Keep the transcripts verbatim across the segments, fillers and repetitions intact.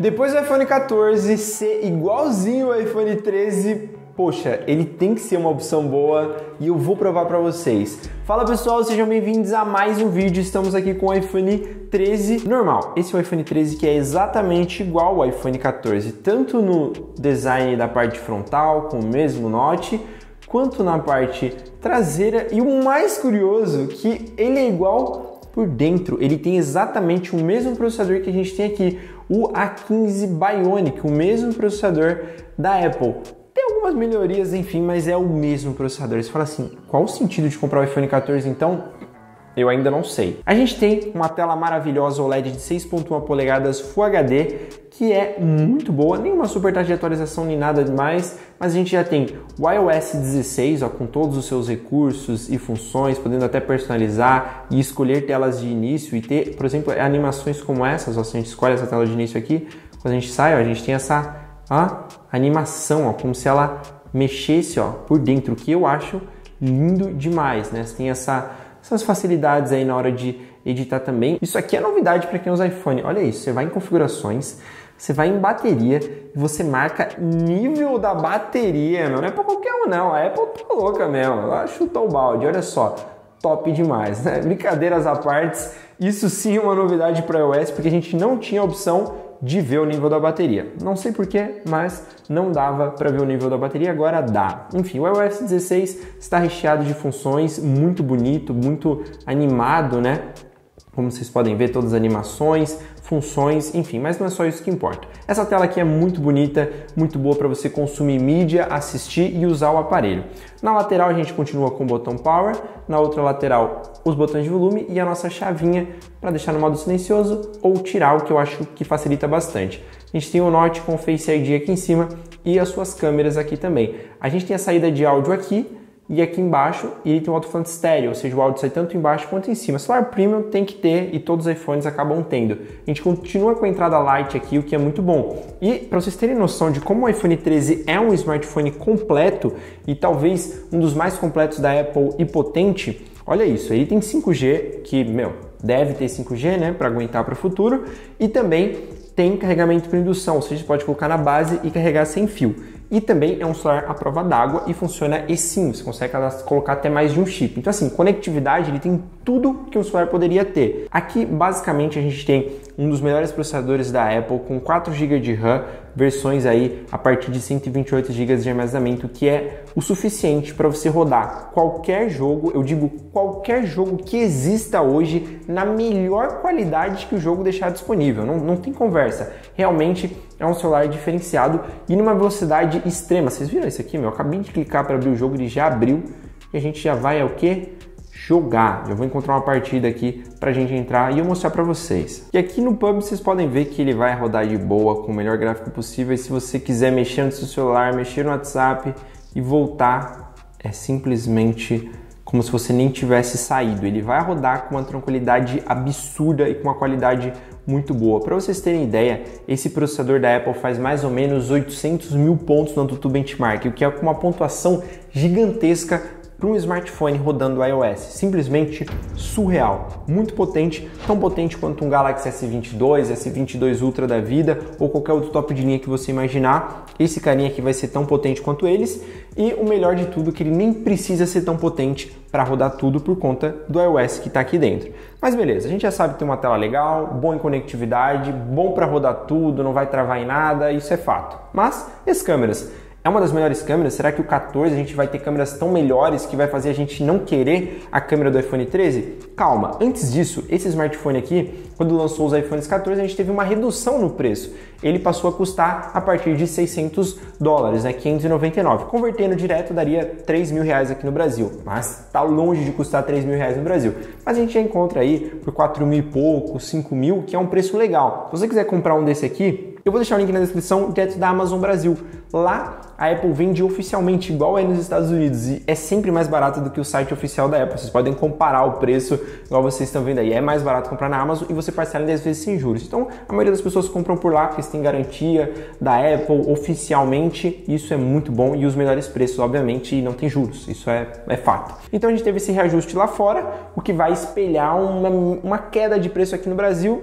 Depois do iPhone quatorze ser igualzinho ao iPhone treze, poxa, ele tem que ser uma opção boa e eu vou provar para vocês. Fala pessoal, sejam bem-vindos a mais um vídeo. Estamos aqui com o iPhone treze normal. Esse é o iPhone treze que é exatamente igual ao iPhone quatorze, tanto no design da parte frontal, com o mesmo Note, quanto na parte traseira. E o mais curioso, que ele é igual por dentro. Ele tem exatamente o mesmo processador que a gente tem aqui, o A quinze Bionic, o mesmo processador da Apple. Tem algumas melhorias, enfim, mas é o mesmo processador. Você fala assim, qual o sentido de comprar o iPhone quatorze então? Eu ainda não sei. A gente tem uma tela maravilhosa O L E D de seis ponto um polegadas Full H D, que é muito boa, nenhuma super taxa de atualização nem nada demais, mas a gente já tem o iOS dezesseis, ó, com todos os seus recursos e funções, podendo até personalizar e escolher telas de início e ter, por exemplo, animações como essas, ó, se a gente escolhe essa tela de início aqui, quando a gente sai, ó, a gente tem essa ó, animação, ó, como se ela mexesse ó, por dentro, que eu acho lindo demais, né? Você tem essa essas facilidades aí na hora de editar também. Isso aqui é novidade para quem usa iPhone. Olha isso, você vai em configurações, você vai em bateria e você marca nível da bateria, meu. Não é para qualquer um não, a Apple tá louca mesmo, ela chutou o balde, olha só, top demais, né? Brincadeiras à parte, isso sim é uma novidade para iOS, porque a gente não tinha a opção de ver o nível da bateria. Não sei porquê, mas não dava para ver o nível da bateria, agora dá. Enfim, o iOS dezesseis está recheado de funções, muito bonito, muito animado, né? Como vocês podem ver, todas as animações, funções, enfim, mas não é só isso que importa. Essa tela aqui é muito bonita, muito boa para você consumir mídia, assistir e usar o aparelho. Na lateral a gente continua com o botão Power, na outra lateral os botões de volume e a nossa chavinha para deixar no modo silencioso ou tirar, o que eu acho que facilita bastante. A gente tem o Note com o Face I D aqui em cima e as suas câmeras aqui também. A gente tem a saída de áudio aqui, e aqui embaixo ele tem um alto-falante estéreo, ou seja, o áudio sai tanto embaixo quanto em cima. Celular Premium tem que ter e todos os iPhones acabam tendo. A gente continua com a entrada Light aqui, o que é muito bom. E para vocês terem noção de como o iPhone treze é um smartphone completo e talvez um dos mais completos da Apple e potente, olha isso, ele tem cinco G, que, meu, deve ter cinco G, né, para aguentar para o futuro, e também tem carregamento por indução, ou seja, você pode colocar na base e carregar sem fio. E também é um celular à prova d'água e funciona eSIM, você consegue colocar até mais de um chip. Então assim, conectividade, ele tem tudo que um celular poderia ter. Aqui, basicamente, a gente tem um dos melhores processadores da Apple com quatro gigas de RAM, versões aí a partir de cento e vinte e oito gigas de armazenamento, que é o suficiente para você rodar qualquer jogo, eu digo qualquer jogo que exista hoje, na melhor qualidade que o jogo deixar disponível. Não, não tem conversa. Realmente é um celular diferenciado e numa velocidade extrema. Vocês viram isso aqui, meu? Eu acabei de clicar para abrir o jogo, ele já abriu e a gente já vai ao quê? Jogar. Eu vou encontrar uma partida aqui pra gente entrar e eu mostrar pra vocês. E aqui no P U B vocês podem ver que ele vai rodar de boa, com o melhor gráfico possível. E se você quiser mexer no seu celular, mexer no WhatsApp e voltar, é simplesmente como se você nem tivesse saído. Ele vai rodar com uma tranquilidade absurda e com uma qualidade muito boa. Para vocês terem ideia, esse processador da Apple faz mais ou menos oitocentos mil pontos no AnTuTu Benchmark, o que é uma pontuação gigantesca para um smartphone rodando iOS, simplesmente surreal, muito potente, tão potente quanto um Galaxy S vinte e dois, S vinte e dois Ultra da vida ou qualquer outro top de linha que você imaginar. Esse carinha aqui vai ser tão potente quanto eles e o melhor de tudo é que ele nem precisa ser tão potente para rodar tudo por conta do iOS que está aqui dentro. Mas beleza, a gente já sabe que tem uma tela legal, bom em conectividade, bom para rodar tudo, não vai travar em nada, isso é fato. Mas e as câmeras? É uma das melhores câmeras? Será que o quatorze a gente vai ter câmeras tão melhores que vai fazer a gente não querer a câmera do iPhone treze? Calma, antes disso, esse smartphone aqui, quando lançou os iPhones quatorze, a gente teve uma redução no preço. Ele passou a custar a partir de seiscentos dólares, né, quinhentos e noventa e nove. Convertendo direto daria três mil reais aqui no Brasil, mas tá longe de custar três mil reais no Brasil. Mas a gente já encontra aí por quatro mil e pouco, cinco mil, que é um preço legal. Se você quiser comprar um desse aqui, eu vou deixar o link na descrição direto da Amazon Brasil. Lá a Apple vende oficialmente igual é nos Estados Unidos e é sempre mais barato do que o site oficial da Apple. Vocês podem comparar o preço, igual vocês estão vendo aí. É mais barato comprar na Amazon e você parcela em dez vezes sem juros. Então a maioria das pessoas compram por lá porque eles têm garantia da Apple oficialmente. Isso é muito bom e os melhores preços, obviamente, e não tem juros. Isso é, é fato. Então a gente teve esse reajuste lá fora, o que vai espelhar uma, uma queda de preço aqui no Brasil,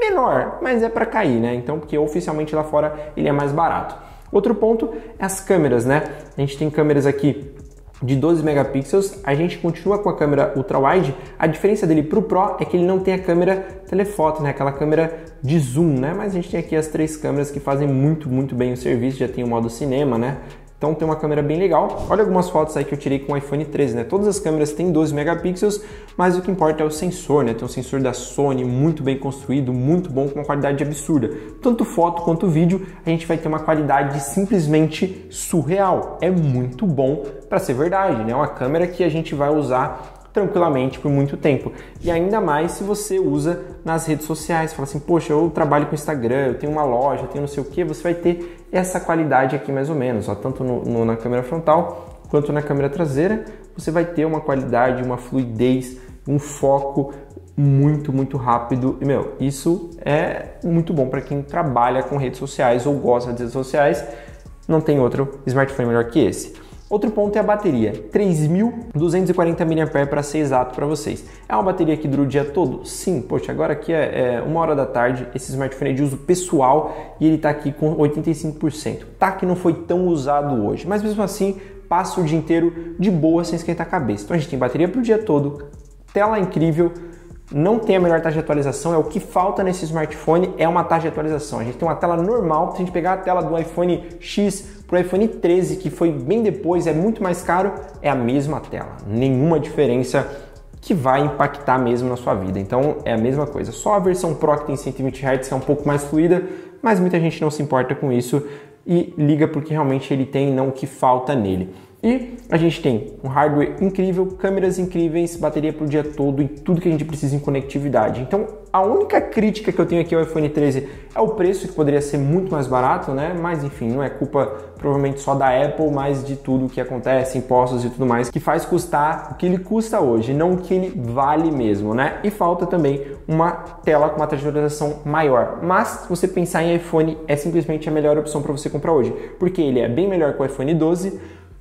menor, mas é para cair, né? Então, porque oficialmente lá fora ele é mais barato. Outro ponto é as câmeras, né? A gente tem câmeras aqui de doze megapixels, a gente continua com a câmera ultra-wide. A diferença dele para o Pro é que ele não tem a câmera telefoto, né? Aquela câmera de zoom, né? Mas a gente tem aqui as três câmeras que fazem muito, muito bem o serviço. Já tem o modo cinema, né? Então tem uma câmera bem legal. Olha algumas fotos aí que eu tirei com o iPhone treze, né? Todas as câmeras têm doze megapixels, mas o que importa é o sensor, né? Tem um sensor da Sony muito bem construído, muito bom, com uma qualidade absurda. Tanto foto quanto vídeo, a gente vai ter uma qualidade simplesmente surreal. É muito bom para ser verdade, né? É uma câmera que a gente vai usar tranquilamente por muito tempo. E ainda mais se você usa nas redes sociais. Fala assim, poxa, eu trabalho com Instagram, eu tenho uma loja, eu tenho não sei o que, você vai ter essa qualidade aqui mais ou menos, ó, tanto no, no, na câmera frontal quanto na câmera traseira, você vai ter uma qualidade, uma fluidez, um foco muito, muito rápido. E, meu, isso é muito bom para quem trabalha com redes sociais ou gosta de redes sociais. Não tem outro smartphone melhor que esse. Outro ponto é a bateria, três mil duzentos e quarenta miliampères-hora para ser exato para vocês. É uma bateria que dura o dia todo? Sim, poxa, agora aqui é, é uma hora da tarde, esse smartphone é de uso pessoal e ele está aqui com oitenta e cinco por cento. Tá que não foi tão usado hoje, mas mesmo assim passa o dia inteiro de boa sem esquentar a cabeça. Então a gente tem bateria para o dia todo, tela incrível, não tem a melhor taxa de atualização, é o que falta nesse smartphone, é uma taxa de atualização. A gente tem uma tela normal, se a gente pegar a tela do iPhone X para o iPhone treze, que foi bem depois, é muito mais caro, é a mesma tela, nenhuma diferença que vai impactar mesmo na sua vida. Então é a mesma coisa, só a versão Pro que tem cento e vinte hertz que é um pouco mais fluida, mas muita gente não se importa com isso e liga porque realmente ele tem não o que falta nele. E a gente tem um hardware incrível, câmeras incríveis, bateria para o dia todo e tudo que a gente precisa em conectividade. Então, a única crítica que eu tenho aqui ao iPhone treze é o preço, que poderia ser muito mais barato, né? Mas, enfim, não é culpa provavelmente só da Apple, mas de tudo que acontece, impostos e tudo mais, que faz custar o que ele custa hoje, não o que ele vale mesmo, né? E falta também uma tela com uma taxa de atualização maior. Mas, se você pensar em iPhone, é simplesmente a melhor opção para você comprar hoje, porque ele é bem melhor que o iPhone doze,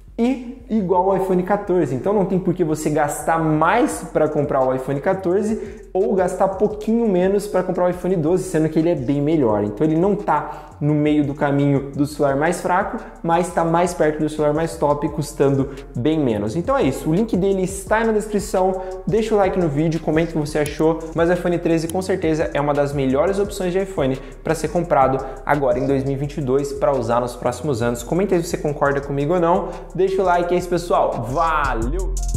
e igual ao iPhone quatorze, então não tem por que você gastar mais para comprar o iPhone quatorze ou gastar pouquinho menos para comprar o iPhone doze, sendo que ele é bem melhor. Então ele não está no meio do caminho do celular mais fraco, mas está mais perto do celular mais top, custando bem menos. Então é isso, o link dele está aí na descrição, deixa o like no vídeo, comenta o que você achou, mas o iPhone treze com certeza é uma das melhores opções de iPhone para ser comprado agora em dois mil e vinte e dois para usar nos próximos anos. Comenta aí se você concorda comigo ou não, deixa o like, é isso pessoal, valeu!